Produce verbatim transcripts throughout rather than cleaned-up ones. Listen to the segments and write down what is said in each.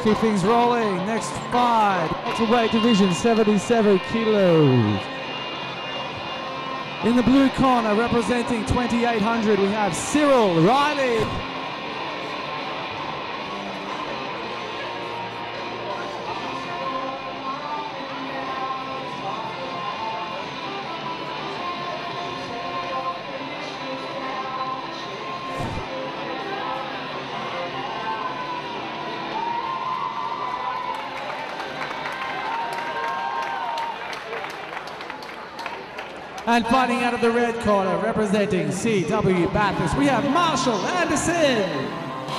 keep things rolling. Next fight, welterweight division, seventy-seven kilos. In the blue corner, representing twenty-eight hundred, we have Cyril Riley. And fighting out of the red corner, representing C W Bathurst, we have Marshall Anderson.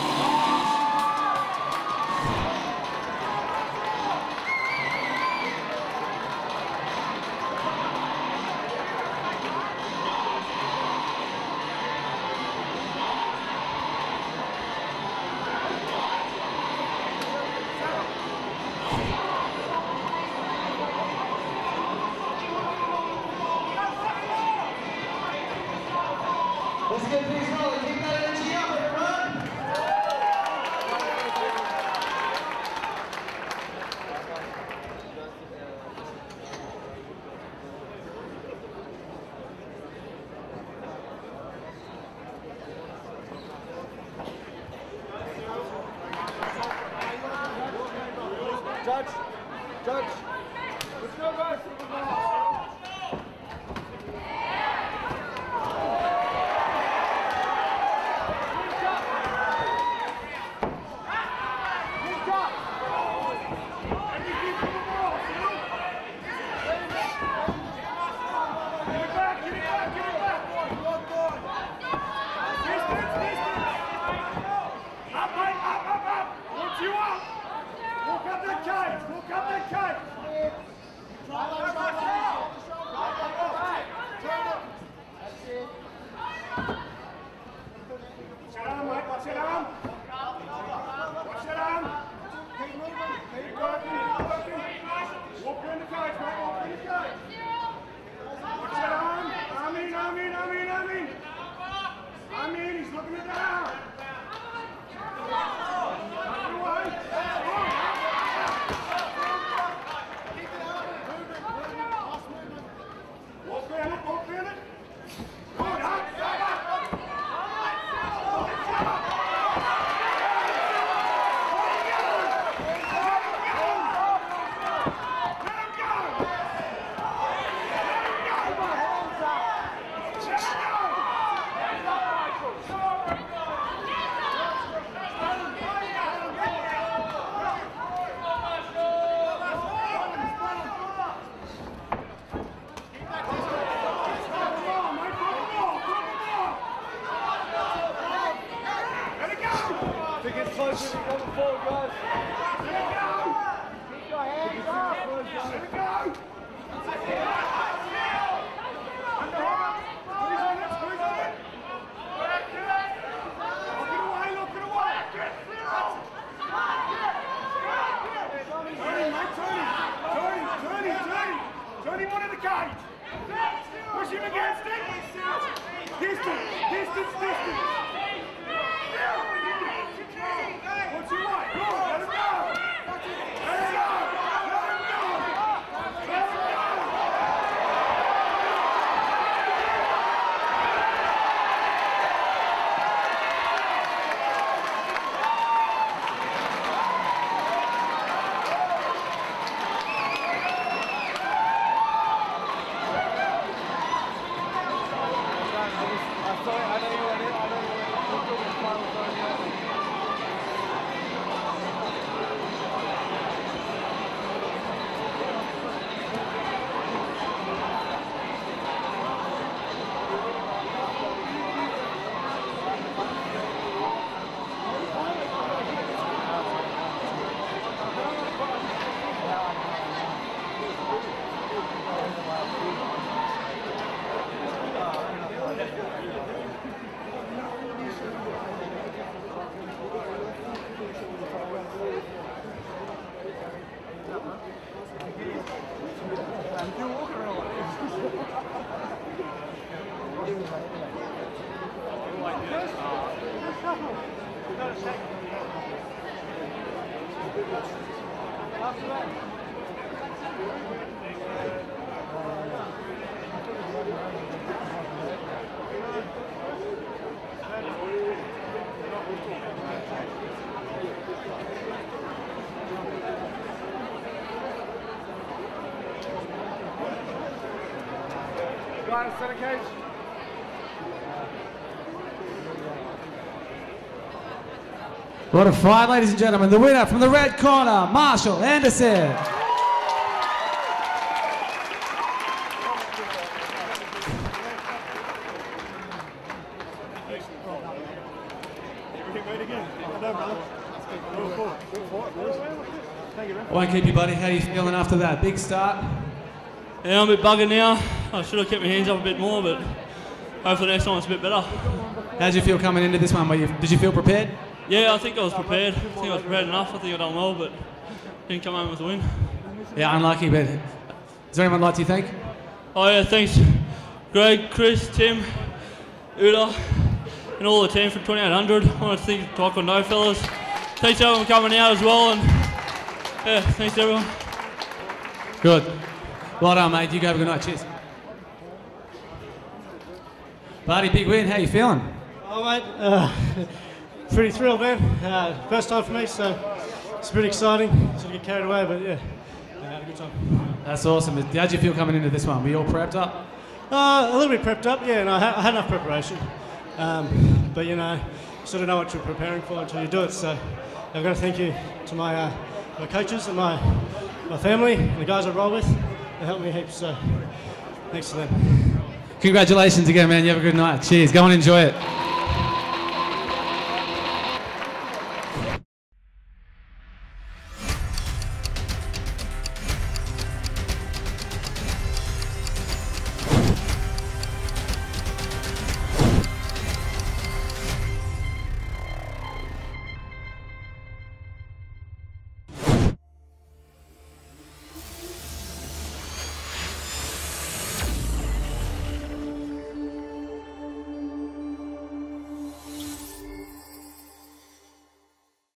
Let's get things rolling. Keep that energy up, everyone. Judge, judge. Let's go, guys. Center cage. What a fight, ladies and gentlemen. The winner from the red corner, Marshall Anderson. I won't keep you, buddy. How are you feeling after that big start? Yeah, I'm a bit buggered now. I should have kept my hands up a bit more, but hopefully next time it's a bit better. How did you feel coming into this one? Were you, did you feel prepared? Yeah, I think I was prepared. I think I was prepared enough. I think I done well, but didn't come home with a win. Yeah, unlucky, but is there anyone like to thank? Oh yeah, thanks Greg, Chris, Tim, Uda, and all the team for twenty-eight hundred. I want to thank the Taekwondo fellas. Thanks everyone for coming out as well, and yeah, thanks everyone. Good. Well done, mate. You go have a good night. Cheers. Buddy, big win. How you feeling? Oh, mate, uh, pretty thrilled, man. Uh, first time for me, so it's pretty exciting. Sort of get carried away, but yeah, I had a good time. That's awesome. How'd you feel coming into this one? Were you all prepped up? Uh, a little bit prepped up, yeah, and I, ha- I had enough preparation. Um, but, you know, you sort of know what you're preparing for until you do it, so I've got to thank you to my, uh, my coaches and my, my family and the guys I roll with. They helped me heaps, so thanks to them. Congratulations again, man. You have a good night. Cheers. Go and enjoy it.